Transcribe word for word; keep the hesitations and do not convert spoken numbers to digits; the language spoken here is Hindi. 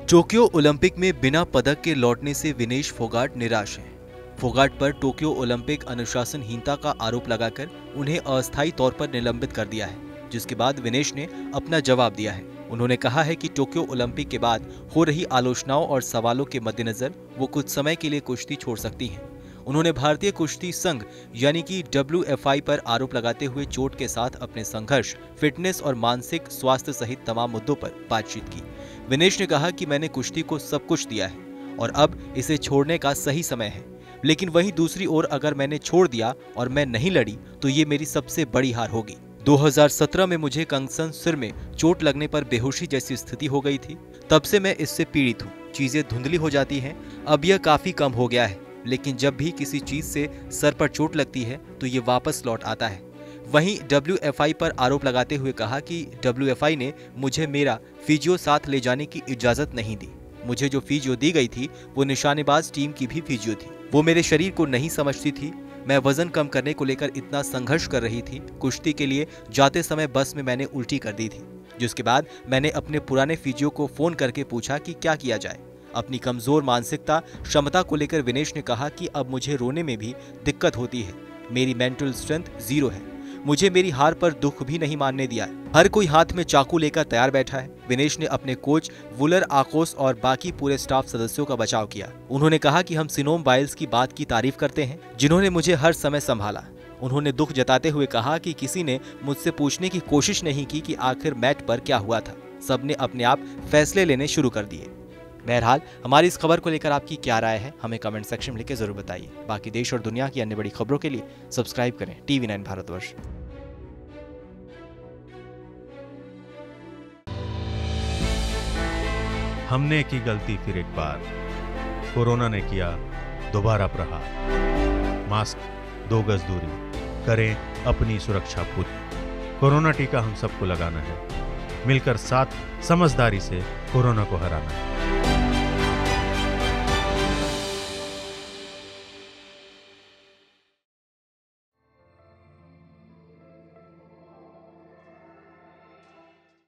टोक्यो ओलंपिक में बिना पदक के लौटने से विनेश फोगाट निराश हैं। फोगाट पर टोक्यो ओलंपिक अनुशासनहीनता का आरोप लगाकर उन्हें अस्थायी तौर पर निलंबित कर दिया है, जिसके बाद विनेश ने अपना जवाब दिया है। उन्होंने कहा है कि टोक्यो ओलंपिक के बाद हो रही आलोचनाओं और सवालों के मद्देनजर वो कुछ समय के लिए कुश्ती छोड़ सकती हैं। उन्होंने भारतीय कुश्ती संघ यानी कि डब्ल्यू एफ आई पर आरोप लगाते हुए चोट के साथ अपने संघर्ष, फिटनेस और मानसिक स्वास्थ्य सहित तमाम मुद्दों पर बातचीत की। विनेश ने कहा कि मैंने कुश्ती को सब कुछ दिया है और अब इसे छोड़ने का सही समय है, लेकिन वहीं दूसरी ओर अगर मैंने छोड़ दिया और मैं नहीं लड़ी तो ये मेरी सबसे बड़ी हार होगी। दो हज़ार सत्रह में मुझे कंगसन सिर में चोट लगने पर बेहोशी जैसी स्थिति हो गई थी। तब से मैं इससे पीड़ित हूँ। चीजें धुंधली हो जाती हैं। अब यह काफी कम हो गया है, लेकिन जब भी किसी चीज से सर पर चोट लगती है तो ये वापस लौट आता है। वहीं डब्ल्यू एफ आई पर आरोप लगाते हुए कहा कि डब्ल्यू एफ आई ने मुझे मेरा फिजियो साथ ले जाने की इजाजत नहीं दी। मुझे जो फिजियो दी गई थी वो निशानेबाज टीम की भी फिजियो थी। वो मेरे शरीर को नहीं समझती थी। मैं वजन कम करने को लेकर इतना संघर्ष कर रही थी। कुश्ती के लिए जाते समय बस में मैंने उल्टी कर दी थी, जिसके बाद मैंने अपने पुराने फिजियो को फोन करके पूछा कि क्या किया जाए। अपनी कमजोर मानसिकता क्षमता को लेकर विनेश ने कहा कि अब मुझे रोने में भी दिक्कत होती है। मेरी मेंटल स्ट्रेंथ जीरो है। मुझे मेरी हार पर दुख भी नहीं मानने दिया है। हर कोई हाथ में चाकू लेकर तैयार बैठा है। विनेश ने अपने कोच वुलर आकोस और बाकी पूरे स्टाफ सदस्यों का बचाव किया। उन्होंने कहा कि हम सिनोम बाइल्स की बात की तारीफ करते हैं, जिन्होंने मुझे हर समय संभाला। उन्होंने दुख जताते हुए कहा कि किसी ने मुझसे पूछने की कोशिश नहीं की कि आखिर मैट पर क्या हुआ था। सबने अपने आप फैसले लेने शुरू कर दिए। बहरहाल, हमारी इस खबर को लेकर आपकी क्या राय है, हमें कमेंट सेक्शन में लिख के जरूर बताइए। बाकी देश और दुनिया की अन्य बड़ी खबरों के लिए सब्सक्राइब करें टीवी नाइन भारतवर्ष। हमने की गलती फिर एक बार, कोरोना ने किया दोबारा प्रहार। मास्क, दो गज दूरी, करें अपनी सुरक्षा पूरी। कोरोना टीका हम सबको लगाना है। मिलकर साथ समझदारी से कोरोना को हराना है।